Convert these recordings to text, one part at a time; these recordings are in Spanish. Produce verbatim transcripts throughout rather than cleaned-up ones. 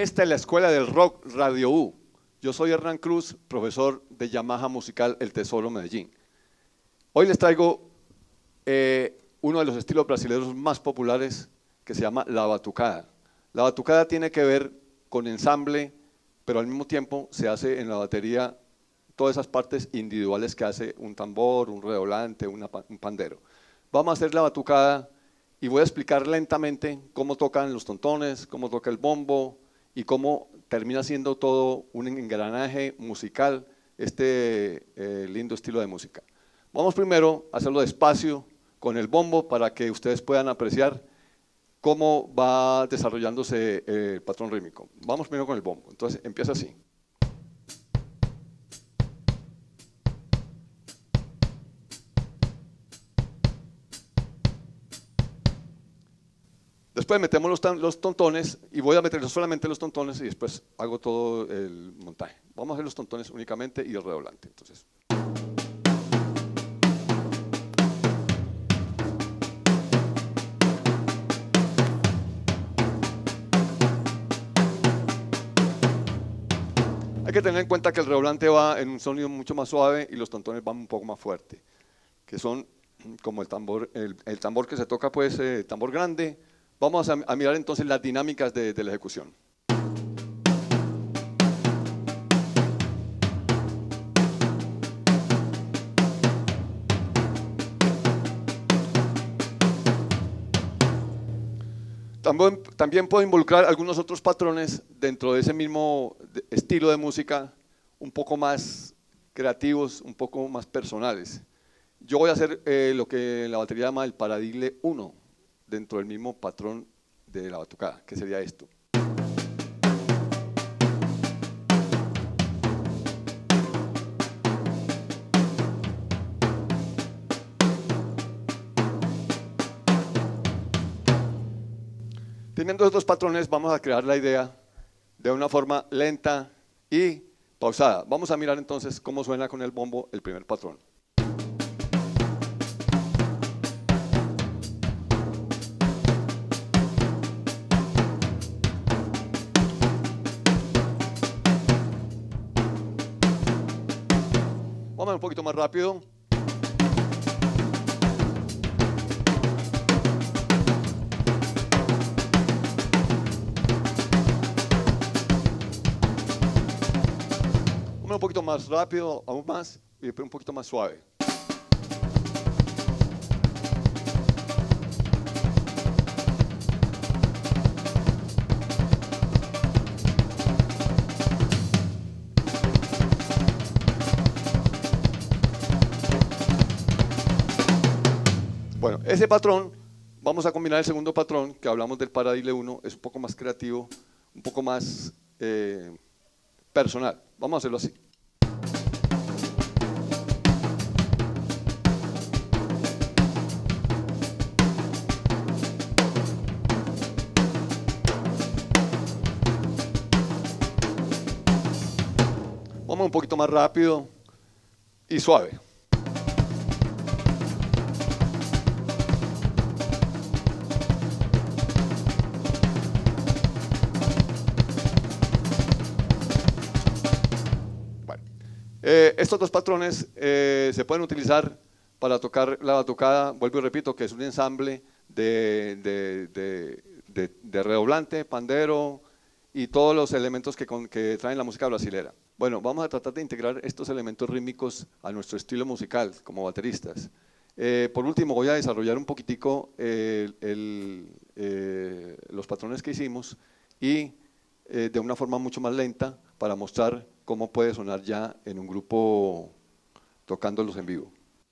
Esta es la Escuela del Rock Radio U. Yo soy Hernán Cruz, profesor de Yamaha Musical El Tesoro Medellín. Hoy les traigo eh, uno de los estilos brasileños más populares que se llama la batucada. La batucada tiene que ver con ensamble, pero al mismo tiempo se hace en la batería todas esas partes individuales que hace un tambor, un redoblante, una, un pandero. Vamos a hacer la batucada y voy a explicar lentamente cómo tocan los tontones, cómo toca el bombo y cómo termina siendo todo un engranaje musical este eh, lindo estilo de música. Vamos primero a hacerlo despacio con el bombo para que ustedes puedan apreciar cómo va desarrollándose el patrón rítmico. Vamos primero con el bombo. Entonces empieza así. Después metemos los, los tontones y voy a meter solamente los tontones y después hago todo el montaje. Vamos a hacer los tontones únicamente y el redoblante. Entonces. Hay que tener en cuenta que el redoblante va en un sonido mucho más suave y los tontones van un poco más fuerte, que son como el tambor, el, el tambor que se toca, pues, eh, tambor grande. Vamos a, a mirar entonces las dinámicas de, de la ejecución. También, también puedo involucrar algunos otros patrones dentro de ese mismo estilo de música, un poco más creativos, un poco más personales. Yo voy a hacer eh, lo que la batería llama el paradigle uno, dentro del mismo patrón de la batucada, que sería esto. Teniendo estos patrones vamos a crear la idea de una forma lenta y pausada. Vamos a mirar entonces cómo suena con el bombo el primer patrón. Vamos un poquito más rápido. Un poquito más rápido, aún más, y después un poquito más suave. Bueno, ese patrón, vamos a combinar el segundo patrón, que hablamos del paradigle uno, es un poco más creativo, un poco más eh, personal. Vamos a hacerlo así. Vamos un poquito más rápido y suave. Bueno, eh, estos dos patrones eh, se pueden utilizar para tocar la batucada, vuelvo y repito, que es un ensamble de, de, de, de, de redoblante, pandero y todos los elementos que, con, que traen la música brasilera. Bueno, vamos a tratar de integrar estos elementos rítmicos a nuestro estilo musical como bateristas. Eh, por último, voy a desarrollar un poquitico eh, el, eh, los patrones que hicimos y eh, de una forma mucho más lenta para mostrar cómo puede sonar ya en un grupo tocándolos en vivo.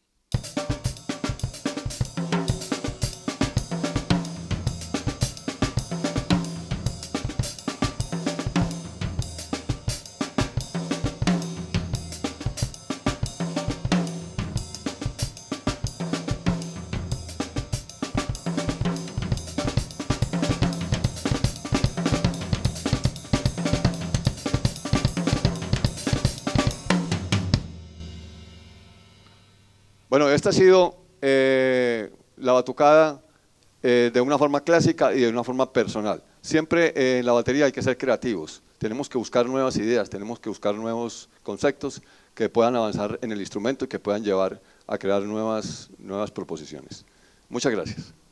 Bueno, esta ha sido eh, la batucada eh, de una forma clásica y de una forma personal. Siempre eh, en la batería hay que ser creativos, tenemos que buscar nuevas ideas, tenemos que buscar nuevos conceptos que puedan avanzar en el instrumento y que puedan llevar a crear nuevas, nuevas proposiciones. Muchas gracias.